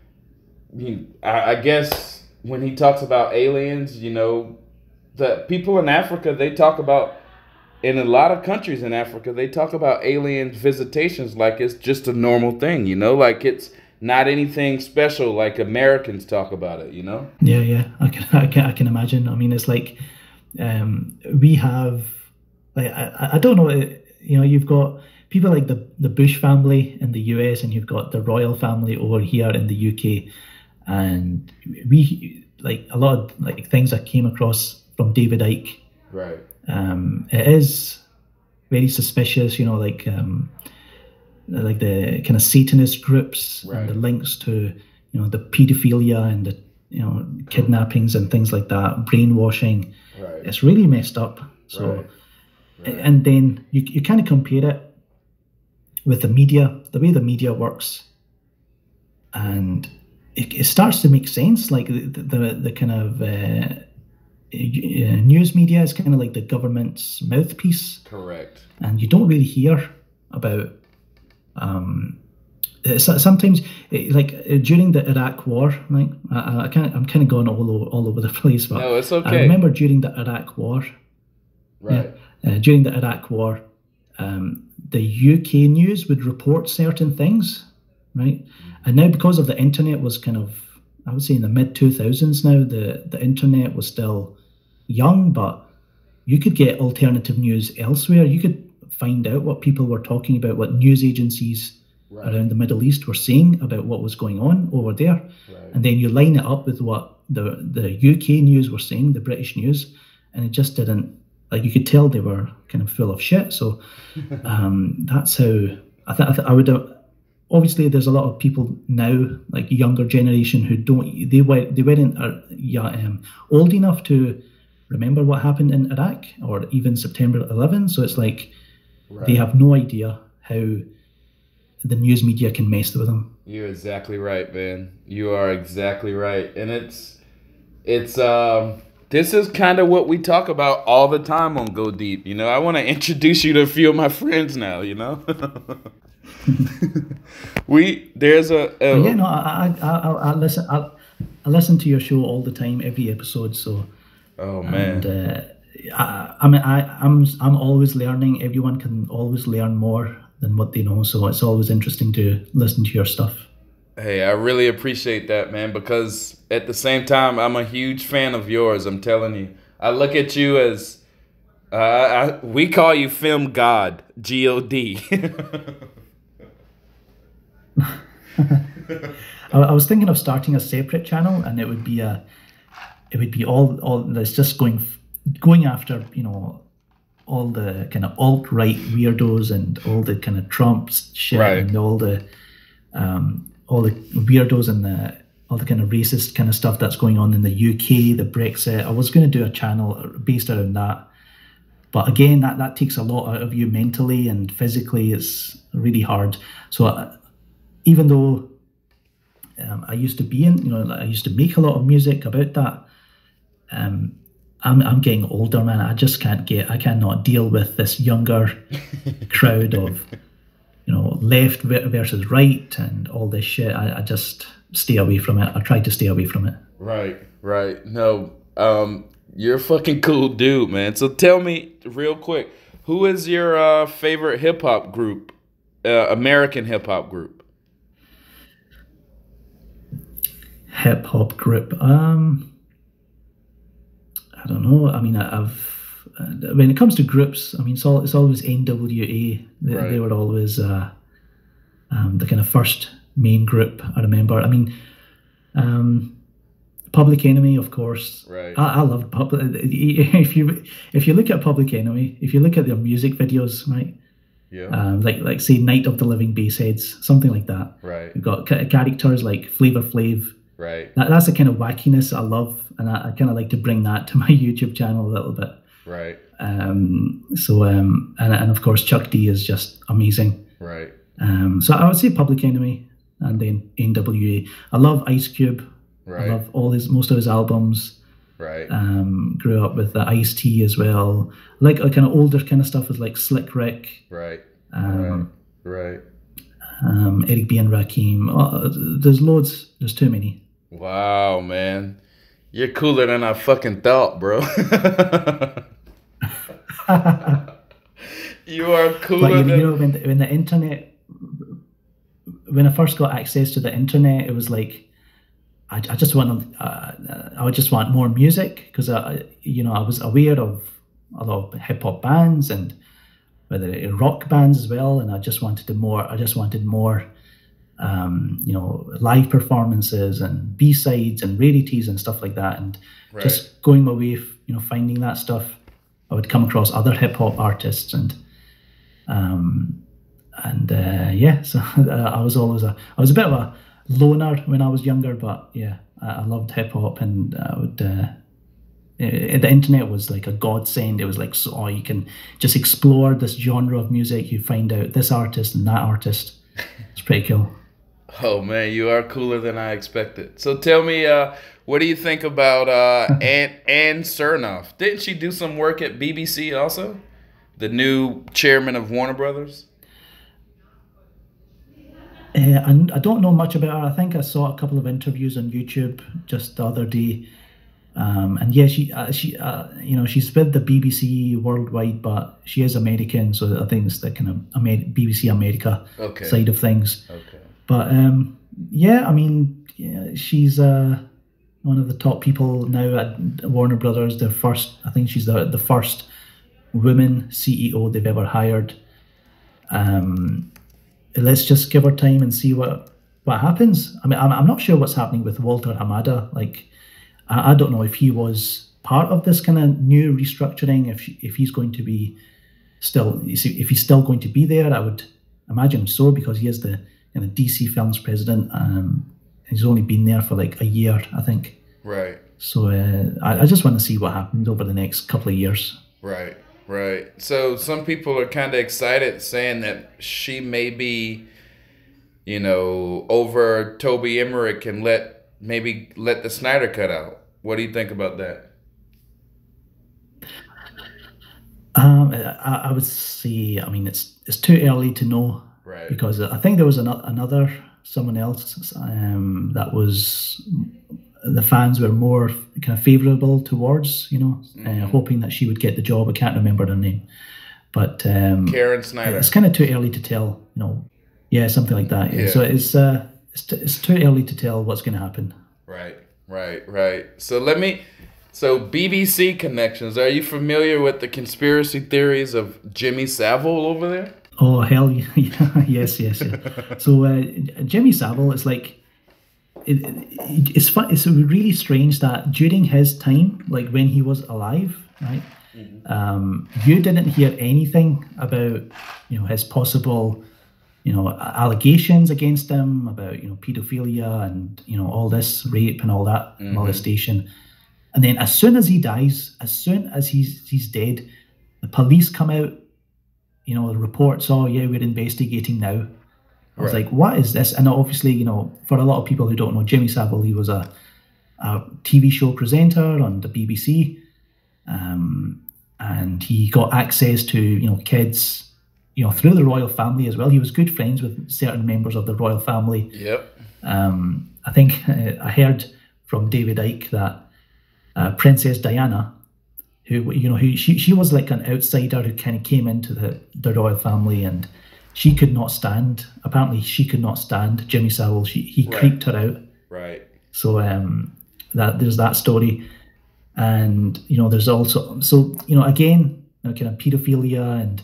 he, I, I guess when he talks about aliens, you know, the people in Africa, they talk about, in a lot of countries in Africa, they talk about alien visitations like it's just a normal thing, you know, like it's not anything special like Americans talk about it, you know? Yeah, yeah, I can, I can, I can imagine. I mean, it's like, um, we have, like, I, I don't know, you know, you've got people like the, the Bush family in the U S, and you've got the royal family over here in the U K. And we, like, a lot of like things I came across from David Icke. Right. Um, it is, very suspicious. You know, like um, like the kind of Satanist groups Right. and the links to, you know, the pedophilia and the, you know, kidnappings and things like that, brainwashing. Right. It's really messed up. So, Right. Right. and then you you kind of compare it with the media, the way the media works, and it, it starts to make sense. Like the the, the kind of uh, uh, news media is kind of like the government's mouthpiece, Correct. and you don't really hear about. Um, uh, so- sometimes, uh, like uh, during the Iraq War, like I, I kind I'm kind of going all over, all over the place, but No, it's I okay. remember during the Iraq War. Right. Uh, during the Iraq War, um, the U K news would report certain things, right? And now because of the internet was kind of, I would say in the mid two thousands now, the, the internet was still young, but you could get alternative news elsewhere. You could find out what people were talking about, what news agencies Right. around the Middle East were saying about what was going on over there. Right. And then you line it up with what the, the U K news were saying, the British news, and it just didn't, like you could tell they were kind of full of shit. So um, that's how I, th- I, th- I would. Uh, obviously, there's a lot of people now, like younger generation, who don't. They were they weren't uh, yeah, um, old enough to remember what happened in Iraq or even September eleventh. So it's like Right. they have no idea how the news media can mess with them. You're exactly right, man. You are exactly right. And it's it's um this is kind of what we talk about all the time on Go Deep. You know, I want to introduce you to a few of my friends now, you know? we there's a, a But yeah, no, I I, I, I listen. I, I listen to your show all the time, every episode. So. Oh man. And uh, I, I mean, I, I'm I'm always learning. Everyone can always learn more than what they know, so it's always interesting to listen to your stuff. Hey, I really appreciate that, man, because at the same time, I'm a huge fan of yours. I'm telling you. I look at you as uh, I, we call you Film God, G O D. I, I was thinking of starting a separate channel, and it would be a, it would be all all that's just going going after, you know, all the kind of alt-right weirdos and all the kind of Trump shit Right. and all the um, all the weirdos and the all the kind of racist kind of stuff that's going on in the U K, the Brexit. I was going to do a channel based around that, but again, that that takes a lot out of you mentally and physically. It's really hard. So uh, even though um, I used to be in, you know, I used to make a lot of music about that. Um, I'm I'm getting older, man. I just can't get. I cannot deal with this younger crowd of, you know, left ver- versus right and all this shit. I, I just stay away from it. I try to stay away from it. Right, right. No, um, you're a fucking cool dude, man. So tell me real quick, who is your uh, favorite hip hop group, uh, American hip hop group? Hip hop group. Um, I don't know. I mean, I, I've uh, when it comes to groups, I mean, it's all it's always N W A. They, Right. they were always uh, um, the kind of first main group. I remember. I mean, um, Public Enemy, of course. Right. I, I loved Public. If you if you look at Public Enemy, if you look at their music videos, right? Yeah. Um, like like say Night of the Living Bassheads, something like that. Right. You've got ca- characters like Flavor Flav. Right. That, that's the kind of wackiness I love, and I, I kind of like to bring that to my YouTube channel a little bit. Right. Um, so um, and and of course Chuck D is just amazing. Right. Um, so I would say Public Enemy, and then N W A. I love Ice Cube. Right. I love all his most of his albums. Right. Um, grew up with the Ice-T as well. Like a kind of older kind of stuff with like Slick Rick, Right. um, Right. Right. um, Eric B and Rakim. Oh, there's loads. There's too many. Wow, man. You're cooler than I fucking thought, bro. You are cooler But you, than... you know, when the, when the internet, when I first got access to the internet, it was like, I, I just want, uh, I would just want more music because I, you know, I was aware of a lot of hip hop bands and whether it rock bands as well, and I just wanted to more. I just wanted more, um, you know, live performances and B sides and rarities and stuff like that, and Right. just going my way, you know, finding that stuff. I would come across other hip hop artists and Um, and uh, yeah, so I was always a I was a bit of a loner when I was younger, but yeah, I, I loved hip hop, and I would. Uh, it, the internet was like a godsend. It was like, so oh, you can just explore this genre of music. You find out this artist and that artist. It's pretty cool. Oh man, you are cooler than I expected. So tell me, uh, what do you think about uh, Ann Ann Chernoff? Didn't she do some work at B B C also? The new chairman of Warner Brothers. Uh, and I don't know much about her. I think I saw a couple of interviews on YouTube just the other day. Um, and yeah, she, uh, she, uh, you know, she's with the B B C worldwide, but she is American, so I think it's the kind of Amer- B B C America okay. side of things. Okay. But um, yeah, I mean, yeah, she's uh, one of the top people now at Warner Brothers. The first, I think she's the the first woman C E O they've ever hired. Um, let's just give her time and see what what happens. I mean, I'm I'm not sure what's happening with Walter Hamada. Like, I, I don't know if he was part of this kind of new restructuring. If she, if he's going to be still, if he's still going to be there, I would imagine so, because he is the kind of D C Films president. Um, he's only been there for like a year, I think. Right. So uh, I, I just want to see what happens over the next couple of years. Right. Right. So some people are kind of excited, saying that she may be, you know, over Toby Emmerich and let maybe let the Snyder Cut out. What do you think about that? Um, I, I would say, I mean, it's it's too early to know, right? Because I think there was an, another someone else um, that was the fans were more kind of favourable towards, you know, mm-hmm. uh, hoping that she would get the job. I can't remember her name, but um, Karen Snyder. It's kind of too early to tell, you know. Yeah, something like that. Yeah. So it's uh, it's t- it's too early to tell what's going to happen. Right, right, right. So let me. So B B C connections. Are you familiar with the conspiracy theories of Jimmy Savile over there? Oh hell yeah! yes, yes. yes. So uh, Jimmy Savile is like. It, it, it's fun, it's really strange that during his time, like when he was alive, right, mm-hmm. um, you didn't hear anything about, you know, his possible, you know, allegations against him about, you know, pedophilia and, you know, all this rape and all that mm-hmm. molestation. And then as soon as he dies, as soon as he's he's dead, the police come out, you know, the reports, oh yeah, we're investigating now. I was right. like, what is this? And obviously, you know, for a lot of people who don't know, Jimmy Savile, he was a, a T V show presenter on the B B C. Um, and he got access to, you know, kids, you know, through the royal family as well. He was good friends with certain members of the royal family. Yep. Um, I think uh, I heard from David Icke that uh, Princess Diana, who, you know, who she, she was like an outsider who kind of came into the, the royal family, and she could not stand, apparently she could not stand Jimmy Savile. She, he right. creeped her out. Right. So um, that there's that story. And, you know, there's also, so, you know, again, you know, kind of pedophilia and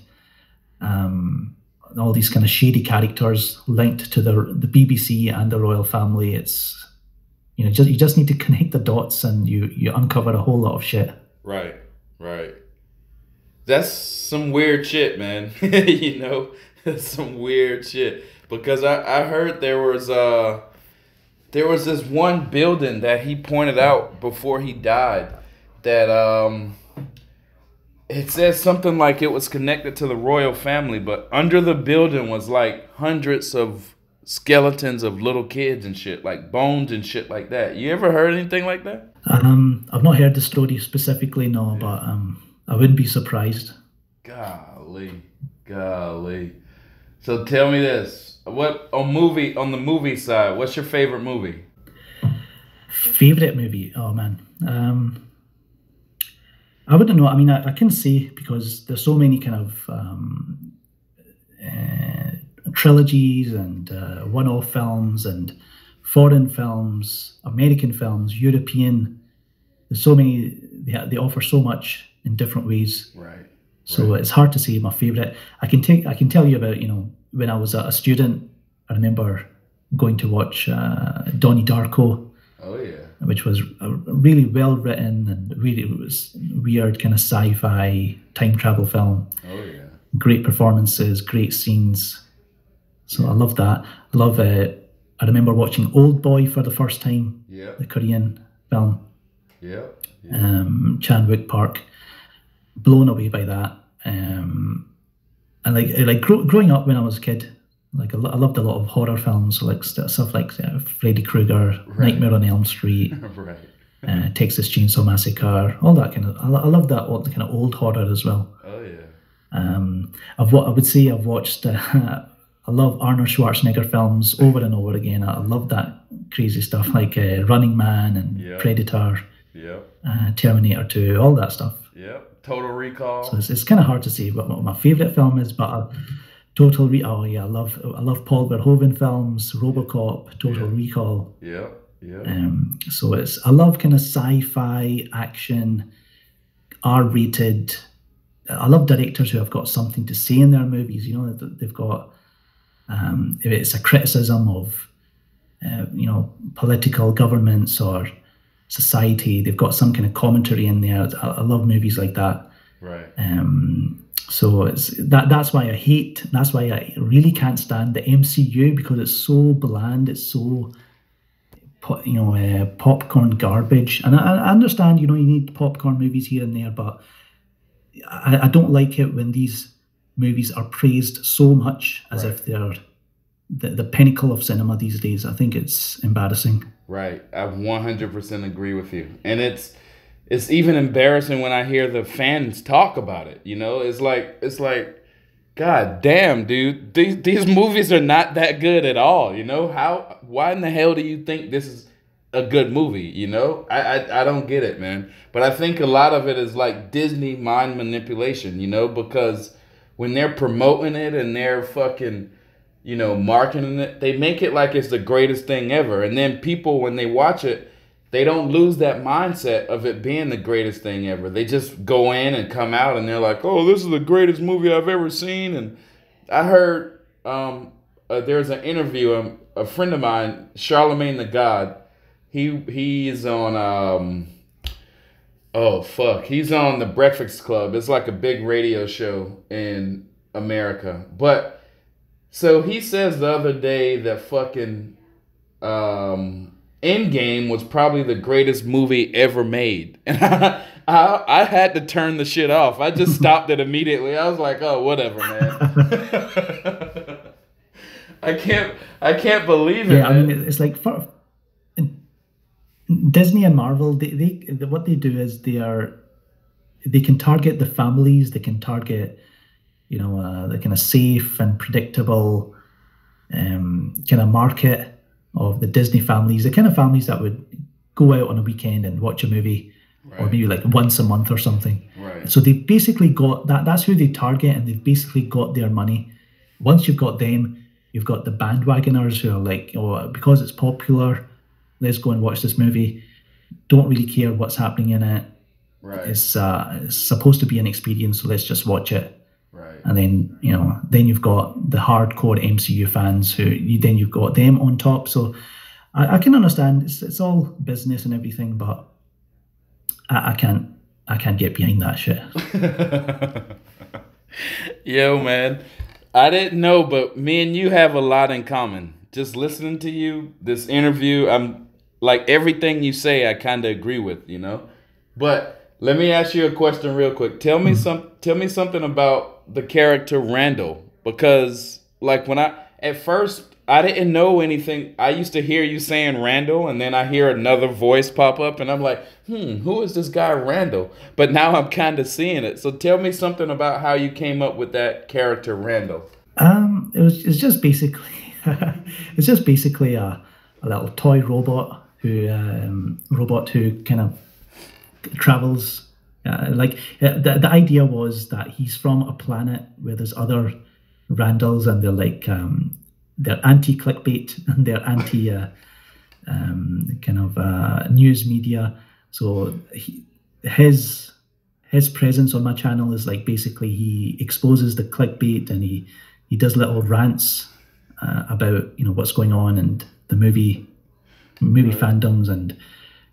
um, all these kind of shady characters linked to the the B B C and the royal family. It's, you know, just you just need to connect the dots and you, you uncover a whole lot of shit. Right, right. That's some weird shit, man. You know? Some weird shit, because I, I heard there was uh there was this one building that he pointed out before he died that um it says something like it was connected to the royal family, but under the building was like hundreds of skeletons of little kids and shit, like bones and shit like that. You ever heard anything like that? Um, I've not heard the story specifically, no, yeah. but um I wouldn't be surprised. Golly, golly. So tell me this: what on movie on the movie side? What's your favorite movie? Favorite movie? Oh man, um, I wouldn't know. I mean, I, I can say because there's so many kind of um, uh, trilogies and uh, one-off films and foreign films, American films, European. There's so many. They they offer so much in different ways. Right. So right. it's hard to say my favorite. I can take. I can tell you about, you know, when I was a student. I remember going to watch uh, Donnie Darko. Oh yeah. Which was a really well written and really it was weird kind of sci-fi time travel film. Oh yeah. great performances, great scenes. So I love that. I love. Uh, I remember watching Old Boy for the first time. Yeah. The Korean film. Yeah. yeah. Um, Chan Wook Park. Blown away by that. Um, and like like gro- growing up when I was a kid, like I, lo- I loved a lot of horror films, so like st- stuff like uh, Freddy Krueger, Right. Nightmare on Elm Street, right. uh, Texas Chainsaw Massacre, all that kind of. I, lo- I love that all the kind of old horror as well. Oh yeah. Um, I've what I would say I've watched. Uh, I love Arnold Schwarzenegger films over and over again. I, I love that crazy stuff like uh, Running Man and Yeah. Predator, Yep. uh, Terminator two, all that stuff. Yep. Total Recall. So it's, it's kind of hard to say what, what my favorite film is, but uh, Total Re. Oh yeah, I love I love Paul Verhoeven films, RoboCop, Total Yeah. Recall. Yep. Yep. Um, so it's I love kind of sci-fi action, R-rated. I love directors who have got something to say in their movies. You know, they've got um, if it's a criticism of uh, you know political governments or society, they've got some kind of commentary in there. I, I love movies like that. Right. Um, so it's that. That's why I hate. That's why I really can't stand the M C U, because it's so bland. It's so, po- you know, uh, popcorn garbage. And I, I understand, you know, you need popcorn movies here and there, but I, I don't like it when these movies are praised so much as Right. if they're the, the pinnacle of cinema these days. I think it's embarrassing. Right. I one hundred percent agree with you. And it's it's even embarrassing when I hear the fans talk about it, you know? It's like it's like God damn, dude. These these movies are not that good at all, you know? How why in the hell do you think this is a good movie, you know? I I, I don't get it, man. But I think a lot of it is like Disney mind manipulation, you know, because when they're promoting it and they're fucking you know, marketing it, they make it like it's the greatest thing ever. And then people, when they watch it, they don't lose that mindset of it being the greatest thing ever. They just go in and come out and they're like, oh, this is the greatest movie I've ever seen. And I heard um, uh, there's an interview, um, a friend of mine, Charlemagne the God, he he's on, um, oh, fuck, he's on The Breakfast Club. It's like a big radio show in America. But so he says the other day that fucking um, Endgame was probably the greatest movie ever made. And I, I, I had to turn the shit off. I just stopped it immediately. I was like, oh, whatever, man. I can't I can't believe it, Yeah, I man. mean, it's like for, Disney and Marvel, they, they what they do is they are they can target the families, they can target, you know, uh, the kind of safe and predictable um, kind of market of the Disney families, the kind of families that would go out on a weekend and watch a movie, or Right. maybe like once a month or something. Right. So they've basically got that. That's who they target, and they've basically got their money. Once you've got them, you've got the bandwagoners who are like, oh, because it's popular, let's go and watch this movie. Don't really care what's happening in it. Right. It's, uh, it's supposed to be an experience, so let's just watch it. Right. And then, you know, then you've got the hardcore M C U fans who you, then you've got them on top. So I, I can understand it's it's all business and everything, but I, I can't I can't get behind that shit. Yo, man, I didn't know, but me and you have a lot in common. Just listening to you, this interview, I'm like everything you say, I kind of agree with, you know. But let me ask you a question real quick. Tell me some. Tell me something about the character Randall, because like when I at first I didn't know anything. I used to hear you saying Randall, and then I hear another voice pop up, and I'm like, hmm, who is this guy Randall? But now I'm kind of seeing it. So tell me something about how you came up with that character Randall. Um, it was it's just basically it's just basically a, a little toy robot who um, robot who kind of travels. Uh, like uh, the the idea was that he's from a planet where there's other Randalls, and they're like um, they're anti-clickbait and they're anti uh, um, kind of uh, news media. So he, his his presence on my channel is like basically he exposes the clickbait, and he he does little rants uh, about, you know, what's going on and the movie movie fandoms and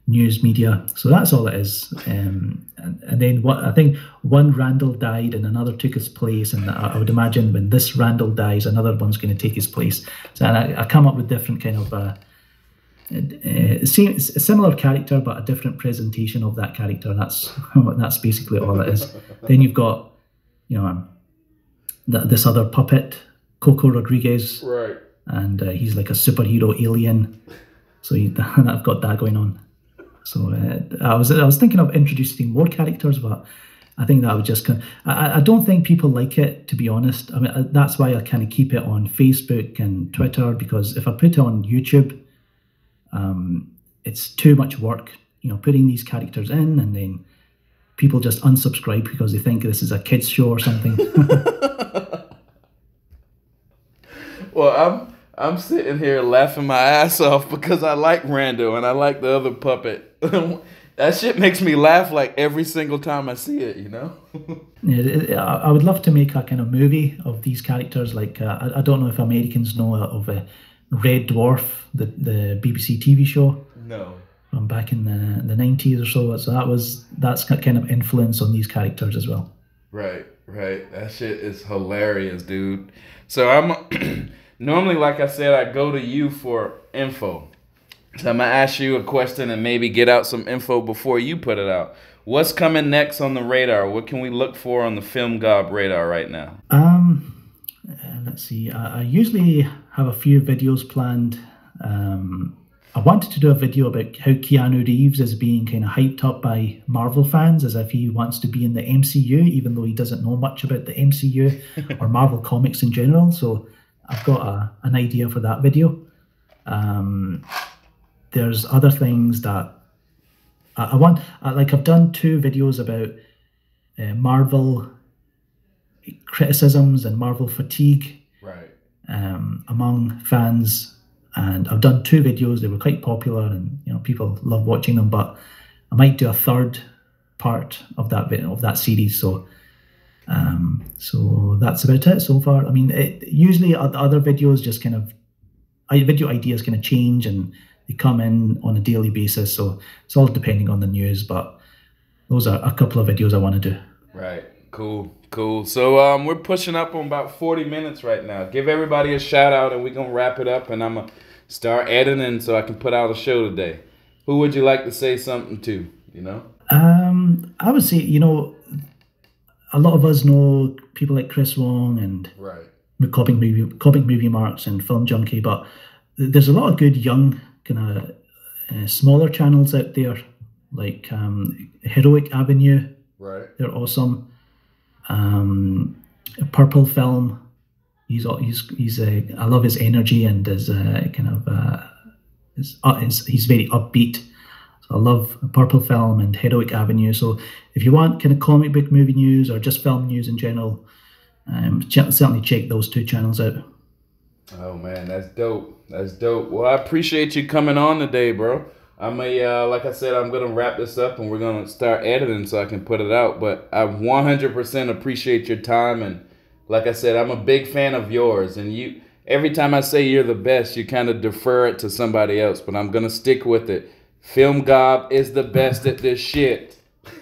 news media. So that's all it is. Um, and, and then what I think one Randall died and another took his place, and I, I would imagine when this Randall dies, another one's going to take his place. So and I, I come up with different kind of uh, uh, same, a similar character but a different presentation of that character. That's that's basically all it is. Then you've got, you know, um, th- this other puppet, Coco Rodriguez, Right. and uh, he's like a superhero alien. So you, I've got that going on. So uh, I was I was thinking of introducing more characters, but I think that would just kind of, I, I don't think people like it, to be honest. I mean, that's why I kind of keep it on Facebook and Twitter, because if I put it on YouTube, um, it's too much work, you know, putting these characters in, and then people just unsubscribe because they think this is a kids show or something. Well, I'm I'm sitting here laughing my ass off because I like Rando and I like the other puppet. That shit makes me laugh like every single time I see it, you know? Yeah, I would love to make a kind of movie of these characters. Like, uh, I, I don't know if Americans know of a Red Dwarf, the, the B B C T V show. No. From back in the the nineties or so. So that was, that's got kind of influence on these characters as well. Right, right. That shit is hilarious, dude. So I'm... Normally, like I said, I go to you for info. So I'm going to ask you a question and maybe get out some info before you put it out. What's coming next on the radar? What can we look for on the Film Gob radar right now? Um, uh, let's see. I, I usually have a few videos planned. Um, I wanted to do a video about how Keanu Reeves is being kind of hyped up by Marvel fans as if he wants to be in the M C U, even though he doesn't know much about the M C U or Marvel comics in general. So I've got a, an idea for that video. Um, there's other things that I, I want, I, like I've done two videos about uh, Marvel criticisms and Marvel fatigue, right, um, among fans. And I've done two videos, they were quite popular and, you know, people love watching them, but I might do a third part of that video, of that series. So Um, so that's about it so far. I mean, it, usually other videos just kind of, video ideas kind of change and they come in on a daily basis. So it's all depending on the news, but those are a couple of videos I want to do. Right. Cool. Cool. So um, we're pushing up on about forty minutes right now. Give everybody a shout out and we're going to wrap it up, and I'm going to start editing so I can put out a show today. Who would you like to say something to, you know? Um, I would say, you know, a lot of us know people like Chris Wong and right. Comic Movie, Comic Movie Marks and Film Junkie, but there's a lot of good young kind of uh, smaller channels out there, like um, Heroic Avenue. Right. They're awesome. Um, Purple Film. He's he's he's a. I love his energy and his uh, kind of uh, his, uh, his he's very upbeat. So I love Purple Film and Heroic Avenue. So if you want kind of comic book movie news or just film news in general, um, ch- certainly check those two channels out. Oh man, that's dope. That's dope. Well, I appreciate you coming on today, bro. I'm a uh, like I said, I'm gonna wrap this up and we're gonna start editing so I can put it out. But I one hundred percent appreciate your time, and like I said, I'm a big fan of yours. And you, every time I say you're the best, you kind of defer it to somebody else. But I'm gonna stick with it. Film Gob is the best at this shit.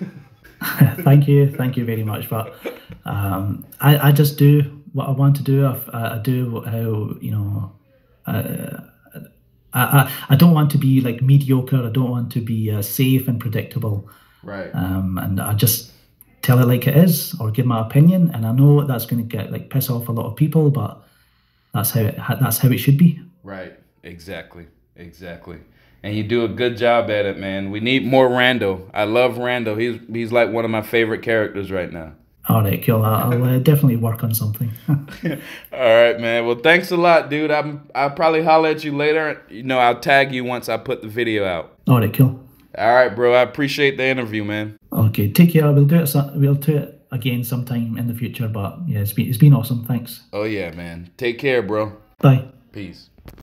Thank you, thank you very much. But um, I I just do what I want to do. I, I do how you know. Uh, I, I, I don't want to be like mediocre. I don't want to be uh, safe and predictable. Right. Um, and I just tell it like it is, or give my opinion. And I know that's going to get like piss off a lot of people, but that's how it that's how it should be. Right. Exactly. Exactly. And you do a good job at it, man. We need more Rando. I love Rando. He's he's like one of my favorite characters right now. All right, cool. I'll uh, definitely work on something. All right, man. Well, thanks a lot, dude. I'm, I'll probably holler at you later. You know, I'll tag you once I put the video out. All right, cool. All right, bro. I appreciate the interview, man. Okay, take care. We'll do it. We'll do it again sometime in the future. But yeah, it's been it's been awesome. Thanks. Oh yeah, man. Take care, bro. Bye. Peace.